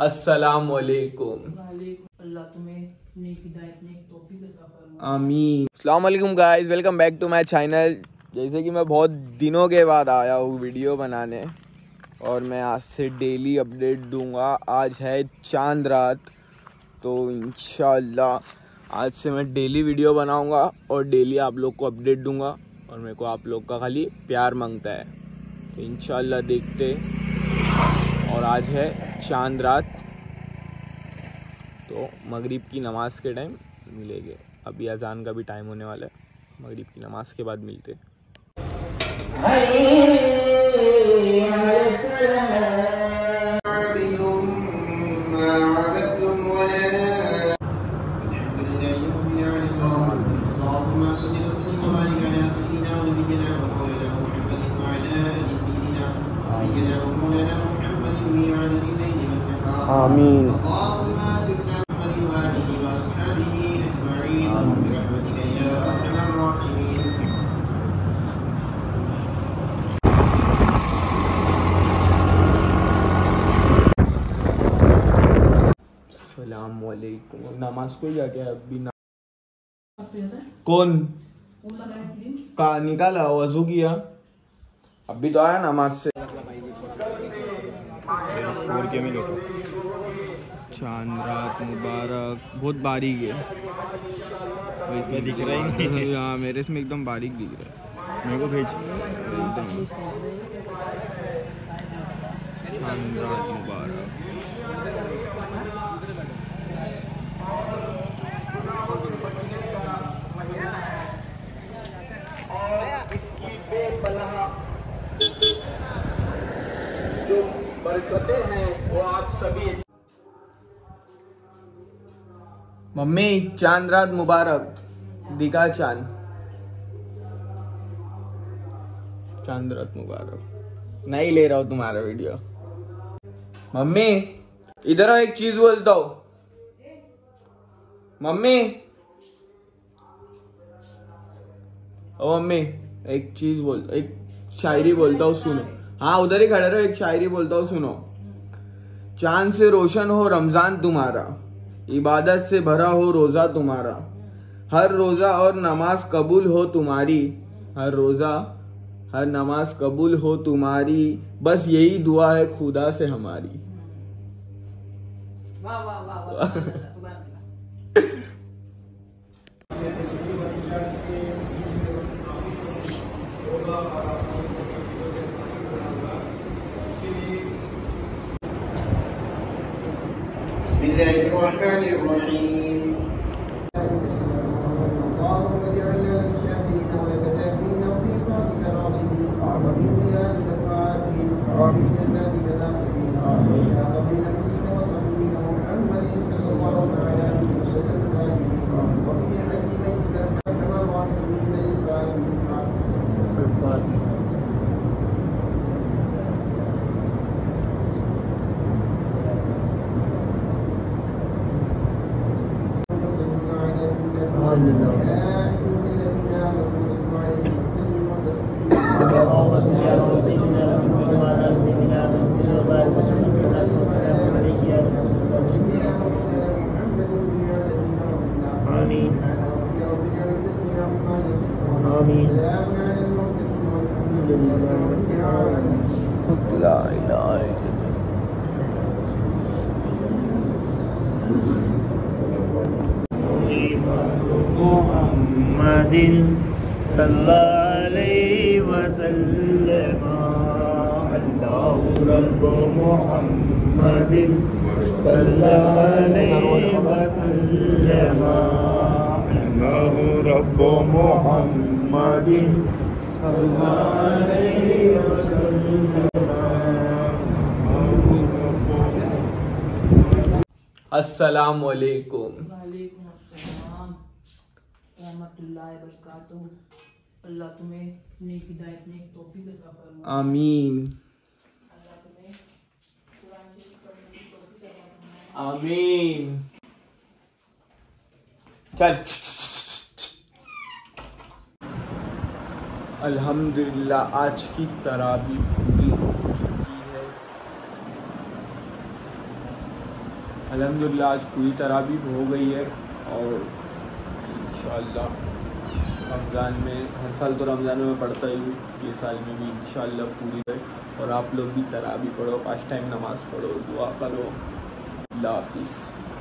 अस्सलामुअलैकुम। अल्लाह तुम्हें नेक हिदायत नेक तौफीक अता फरमाए। आमीन। अस्सलामुअलैकुम guys, welcome back to my channel. जैसे कि मैं बहुत दिनों के बाद आया हूँ वीडियो बनाने और मैं आज से डेली अपडेट दूंगा। आज है चांद रात, तो इंशाल्लाह आज से मैं डेली वीडियो बनाऊंगा और डेली आप लोग को अपडेट दूंगा और मेरे को आप लोग का खाली प्यार मांगता है, तो इंशाल्लाह देखते। और आज है चांद रात, तो मगरिब की नमाज के टाइम मिलेंगे। अभी अजान का भी टाइम होने वाला है, मगरिब की नमाज के बाद मिलते। आमीन। अस्सलामुअलैकुम। नमाज को जाके अभी कौन का निकाला, वजू किया, अभी तो आया नमाज से। चांद रात मुबारक। बहुत बारीक है, तो इसमें दिख रहा ही नहीं। हाँ, मेरे इसमें एकदम बारीक दिख रहा है। मेरे को भेज एकदम। चांद रात मुबारक। जो बरकतें हैं वो आप सभी। मम्मी, चांद रात मुबारक। दिखा चांद, चांद रात मुबारक। नहीं ले रहा हूं तुम्हारा वीडियो। मम्मी इधर आओ, एक चीज बोलता हूँ। मम्मी, ओ मम्मी, एक चीज बोल, एक शायरी बोलता हूँ, सुनो। हाँ, उधर ही खड़े रहो, एक शायरी बोलता हूँ, सुनो। चांद से रोशन हो रमजान तुम्हारा, इबादत से भरा हो रोजा तुम्हारा, हर रोजा और नमाज कबूल हो तुम्हारी, हर रोजा हर नमाज कबूल हो तुम्हारी, बस यही दुआ है खुदा से हमारी। वाह वाह वाह वाह, सुभान अल्लाह। बिस्मिल्लाहिर्रहमानिर्रहीम। मुहम्मदिन सल्लल्लाहु अलैहि वसल्लम। अल्लाहु रब्बु मुहम्मदिन सल्लल्लाहु अलैहि वसल्लम। अल्लाहु रब्बु मुहम्मदिन सल्लल्लाहु अलैहि वसल्लम। अस्सलामुअलैकुम। वालेकुम अस्सलाम रहमतुल्लाहि व बरकातहू। अल्लाह तुम्हें नेक हिदायत नेक तौफीक अता फरमाए। आमीन अल्लाह तुम्हें कुरान शरीफ पढ़ने की तौफीक अता फरमाए। आमीन। चल। अल्हम्दुलिल्लाह आज की तरावी पूरी हो चुकी है। अल्हम्दुलिल्लाह आज पूरी तरावी हो गई है और इंशाअल्लाह रमज़ान में, हर साल तो रमज़ान में पढ़ता ही हूँ, ये साल में भी इंशाअल्लाह पूरी है। और आप लोग भी तरावी पढ़ो, 5 टाइम नमाज़ पढ़ो, दुआ करो। अल्लाह हाफिज़।